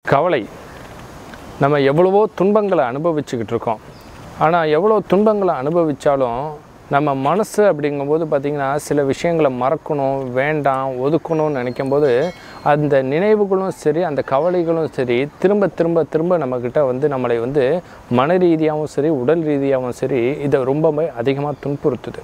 கவலை. நம்ம எவ்வளவோ துன்பங்களை அனுபவிச்சுக்கிட்டு இருக்கோம். ஆனால் எவ்வளோ துன்பங்களை அனுபவித்தாலும் நம்ம மனசு அப்படிங்கும்போது பார்த்திங்கன்னா சில விஷயங்களை மறக்கணும், வேண்டாம், ஒதுக்கணும்னு நினைக்கும்போது அந்த நினைவுகளும் சரி, அந்த கவலைகளும் சரி திரும்ப திரும்ப திரும்ப நம்மக்கிட்ட வந்து நம்மளை வந்து மன ரீதியாகவும் சரி, உடல் ரீதியாகவும் சரி இதை ரொம்பவே அதிகமாக துன்புறுத்துது.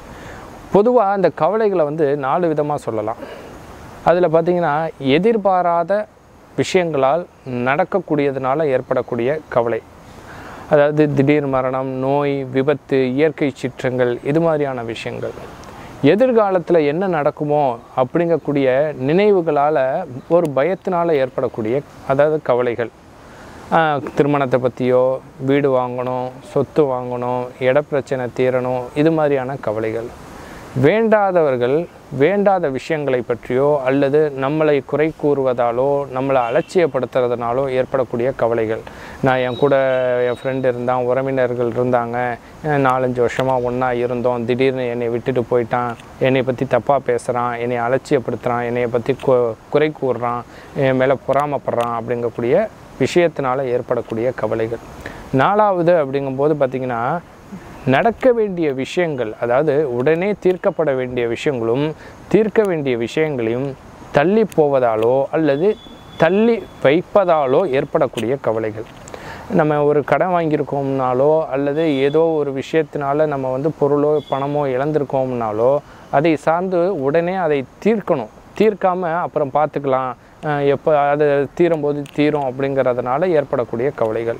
பொதுவாக அந்த கவலைகளை வந்து 4 விதமாக சொல்லலாம். அதில் பார்த்திங்கன்னா எதிர்பாராத விஷயங்களால் நடக்கக்கூடியதுனால ஏற்படக்கூடிய கவலை, அதாவது திடீர் மரணம், நோய், விபத்து, இயற்கை சீற்றங்கள், இது மாதிரியான விஷயங்கள். எதிர்காலத்தில் என்ன நடக்குமோ அப்படிங்கக்கூடிய நினைவுகளால் ஒரு பயத்தினால் ஏற்படக்கூடிய அதாவது கவலைகள். திருமணத்தை பற்றியோ, வீடு வாங்கணும், சொத்து வாங்கணும், இட பிரச்சனை தீரணும், இது மாதிரியான கவலைகள். வேண்டாதவர்கள் வேண்டாத விஷயங்களை பற்றியோ அல்லது நம்மளை குறை கூறுவதாலோ நம்மளை அலட்சியப்படுத்துறதுனாலோ ஏற்படக்கூடிய கவலைகள். நான் என் கூட என் ஃப்ரெண்டு இருந்தான், உறவினர்கள் இருந்தாங்க, 4-5 வருஷமாக ஒன்றா இருந்தோம், திடீர்னு என்னை விட்டுட்டு போயிட்டான், என்னை பற்றி தப்பாக பேசுகிறான், என்னை அலட்சியப்படுத்துகிறான், என்னை பற்றி குறை கூறுறான், என் மேலே பொறாமப்படுறான் அப்படிங்கக்கூடிய விஷயத்தினால ஏற்படக்கூடிய கவலைகள். 4வது அப்படிங்கும்போது பார்த்திங்கன்னா நடக்க வேண்டிய விஷயங்கள், அதாவது உடனே தீர்க்கப்பட வேண்டிய விஷயங்களும் தீர்க்க வேண்டிய விஷயங்களையும் தள்ளி போவதாலோ அல்லது தள்ளி வைப்பதாலோ ஏற்படக்கூடிய கவலைகள். நம்ம ஒரு கடன் வாங்கியிருக்கோம்னாலோ அல்லது ஏதோ ஒரு விஷயத்தினால நம்ம வந்து பொருளோ பணமோ இழந்திருக்கோம்னாலோ அதை சார்ந்து உடனே அதை தீர்க்கணும், தீர்க்காமல் அப்புறம் பார்த்துக்கலாம், எப்போ அது தீரும்போது தீரும் அப்படிங்கிறதுனால ஏற்படக்கூடிய கவலைகள்.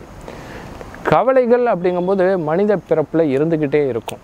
கவலைகள் அப்படிங்கும்போது மனித பிறப்பில் இருந்துக்கிட்டே இருக்கும்.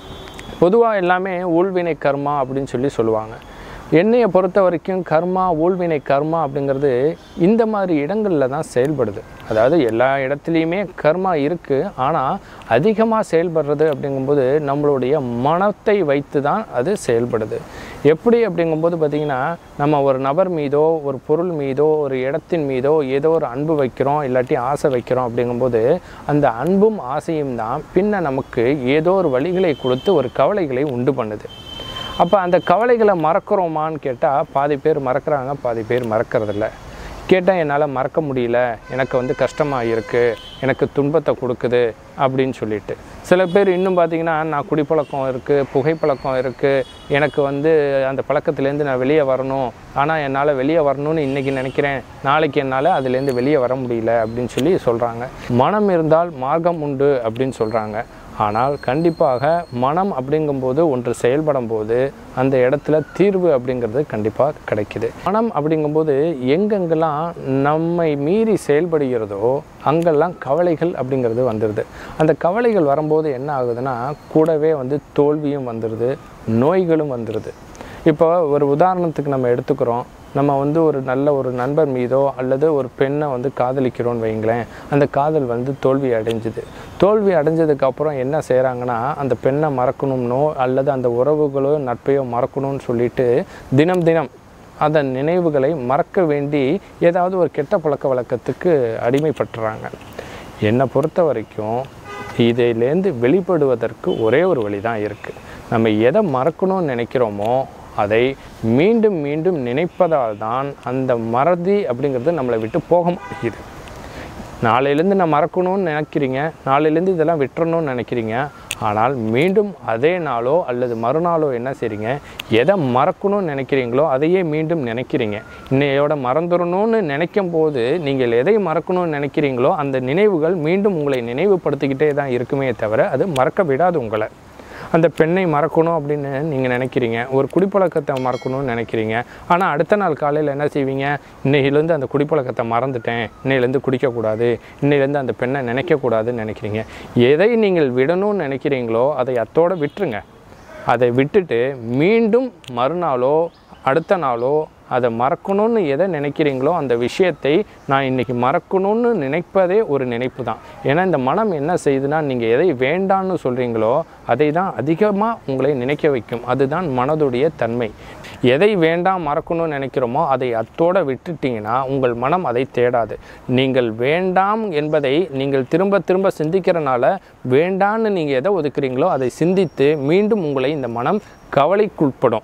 பொதுவாக எல்லாமே ஊழ்வினை கர்மா அப்படின்னு சொல்லுவாங்க. என்னையை பொறுத்த வரைக்கும் கர்மா, ஊழ்வினை கர்மா அப்படிங்கிறது இந்த மாதிரி இடங்களில் தான் செயல்படுது. அதாவது எல்லா இடத்துலையுமே கர்மா இருக்குது, ஆனால் அதிகமாக செயல்படுறது அப்படிங்கும்போது நம்மளுடைய மனத்தை வைத்து தான் அது செயல்படுது. எப்படி அப்படிங்கும்போது பார்த்திங்கன்னா நம்ம ஒரு நபர் மீதோ ஒரு பொருள் மீதோ ஒரு இடத்தின் மீதோ ஏதோ ஒரு அன்பு வைக்கிறோம், இல்லாட்டி ஆசை வைக்கிறோம் அப்படிங்கும்போது அந்த அன்பும் ஆசையும் தான் பின்ன நமக்கு ஏதோ ஒரு வழிகளை கொடுத்து ஒரு கவலைகளை உண்டு பண்ணுது. அப்போ அந்த கவலைகளை மறக்கிறோமான்னு கேட்டால் பாதி பேர் மறக்கிறாங்க, பாதி பேர் மறக்கிறதில்ல. கேட்டால் என்னால் மறக்க முடியல, எனக்கு வந்து கஷ்டமாக இருக்குது, எனக்கு துன்பத்தை கொடுக்குது அப்படின்னு சொல்லிட்டு. சில பேர் இன்னும் பார்த்திங்கன்னா நான் குடிப்பழக்கம் இருக்குது, புகைப்பழக்கம் இருக்குது, எனக்கு வந்து அந்த பழக்கத்துலேருந்து நான் வெளியே வரணும், ஆனால் என்னால் வெளியே வரணும்னு இன்றைக்கி நினைக்கிறேன், நாளைக்கு என்னால் அதுலேருந்து வெளியே வர முடியல அப்படின்னு சொல்கிறாங்க. மனம் இருந்தால் மார்க்கம் உண்டு அப்படின்னு சொல்கிறாங்க. ஆனால் கண்டிப்பாக மனம் அப்படிங்கும்போது ஒன்று செயல்படும் போது அந்த இடத்துல தீர்வு அப்படிங்கிறது கண்டிப்பாக கிடைக்குது. மனம் அப்படிங்கும்போது எங்கெங்கெல்லாம் நம்மை மீறி செயல்படுகிறதோ அங்கெல்லாம் கவலைகள் அப்படிங்கிறது வந்துடுது. அந்த கவலைகள் வரும்போது என்ன ஆகுதுன்னா கூடவே வந்து தோல்வியும் வந்துடுது, நோய்களும் வந்துடுது. இப்போ ஒரு உதாரணத்துக்கு நம்ம எடுத்துக்கிறோம், நம்ம வந்து ஒரு நல்ல ஒரு நண்பர் மீதோ அல்லது ஒரு பெண்ணை வந்து காதலிக்கிறோன்னு வைங்களேன், அந்த காதல் வந்து தோல்வி அடைஞ்சுது. தோல்வி அடைஞ்சதுக்கப்புறம் என்ன செய்கிறாங்கன்னா அந்த பெண்ணை மறக்கணும்னோ அல்லது அந்த உறவுகளோ நட்பையோ மறக்கணும்னு சொல்லிட்டு தினம் தினம் அதன் நினைவுகளை மறக்க வேண்டி ஏதாவது ஒரு கெட்ட பழக்க வழக்கத்துக்கு அடிமைப்பட்டுறாங்க. என்னை பொறுத்த வரைக்கும் இதிலேருந்து வெளிப்படுவதற்கு ஒரே ஒரு வழி தான் இருக்குது. நம்ம எதை மறக்கணும்னு நினைக்கிறோமோ அதை மீண்டும் மீண்டும் நினைப்பதால் தான் அந்த மறதி அப்படிங்கிறது நம்மளை விட்டு போக மாட்டேங்குது. நாளையிலேருந்து நான் மறக்கணும்னு நினைக்கிறீங்க, நாளையிலேருந்து இதெல்லாம் விட்டுறணும்னு நினைக்கிறீங்க, ஆனால் மீண்டும் அதே நாளோ அல்லது மறுநாளோ என்ன செய்கிறீங்க, எதை மறக்கணும்னு நினைக்கிறீங்களோ அதையே மீண்டும் நினைக்கிறீங்க. இன்னையோட மறந்துடணும்னு நினைக்கும் போது நீங்கள் எதை மறக்கணும்னு நினைக்கிறீங்களோ அந்த நினைவுகள் மீண்டும் உங்களை நினைவுபடுத்திக்கிட்டே தான் இருக்குமே தவிர அது மறக்க விடாது உங்களை. அந்த பெண்ணை மறக்கணும் அப்படின்னு நீங்கள் நினைக்கிறீங்க, ஒரு குடிப்பழக்கத்தை மறக்கணும்னு நினைக்கிறீங்க, ஆனால் அடுத்த நாள் காலையில் என்ன செய்வீங்க, இன்னையிலேருந்து அந்த குடிப்பழக்கத்தை மறந்துட்டேன், இன்னையிலேருந்து குடிக்கக்கூடாது, இன்னையிலேருந்து அந்த பெண்ணை நினைக்கக்கூடாதுன்னு நினைக்கிறீங்க. எதை நீங்கள் விடணும்னு நினைக்கிறீங்களோ அதை அத்தோடு விட்டுருங்க. அதை விட்டுட்டு மீண்டும் மறுநாளோ அடுத்த நாளோ அதை மறக்கணும்னு எதை நினைக்கிறீங்களோ அந்த விஷயத்தை நான் இன்றைக்கி மறக்கணும்னு நினைப்பதே ஒரு நினைப்பு தான். ஏன்னா இந்த மனம் என்ன செய்யுதுன்னா நீங்கள் எதை வேண்டான்னு சொல்கிறீங்களோ அதை தான் அதிகமாக உங்களை நினைக்க வைக்கும். அதுதான் மனதுடைய தன்மை. எதை வேண்டாம் மறக்கணும்னு நினைக்கிறோமோ அதை அத்தோடு விட்டுட்டிங்கன்னா உங்கள் மனம் அதை தேடாது. நீங்கள் வேண்டாம் என்பதை நீங்கள் திரும்ப திரும்ப சிந்திக்கிறனால வேண்டான்னு நீங்கள் எதை ஒதுக்குறீங்களோ அதை சிந்தித்து மீண்டும் உங்களை இந்த மனம் கவலைக்குட்படும்.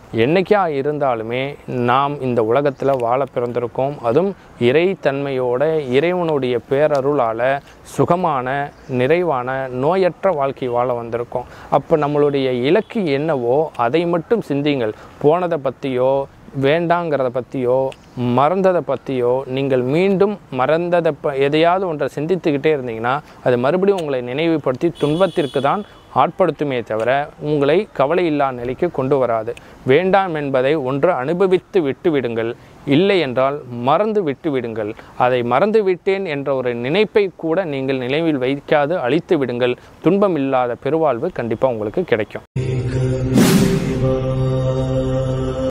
என்றைக்கா இருந்தாலுமே நாம் இந்த உலகத்தில் வாழ பிறந்திருக்கோம். அதுவும் இறைத்தன்மையோட இறைவனுடைய பேரருளால் சுகமான நிறைவான நோயற்ற வாழ்க்கை வாழ வந்திருக்கோம். அப்போ நம்மளுடைய இலக்கு என்னவோ அதை மட்டும் சிந்திங்கள். போனதை பற்றியோ வேண்டாங்கிறத பற்றியோ மறந்ததை பற்றியோ நீங்கள் மீண்டும் மறந்ததை எதையாவது ஒன்றை சிந்தித்துக்கிட்டே இருந்தீங்கன்னா அது மறுபடியும் உங்களை நினைவுபடுத்தி துன்பத்திற்கு தான் ஆட்படுத்துமே தவிர உங்களை கவலை இல்லா நிலைக்கு கொண்டு வராது. வேண்டாம் என்பதை ஒன்று அனுபவித்து விட்டுவிடுங்கள். இல்லை என்றால் மறந்து விட்டுவிடுங்கள். அதை மறந்து விட்டேன் என்ற ஒரு நினைப்பை கூட நீங்கள் நினைவில் வைக்காது அழித்து விடுங்கள். துன்பம் இல்லாத பெருவாழ்வு கண்டிப்பாக உங்களுக்கு கிடைக்கும்.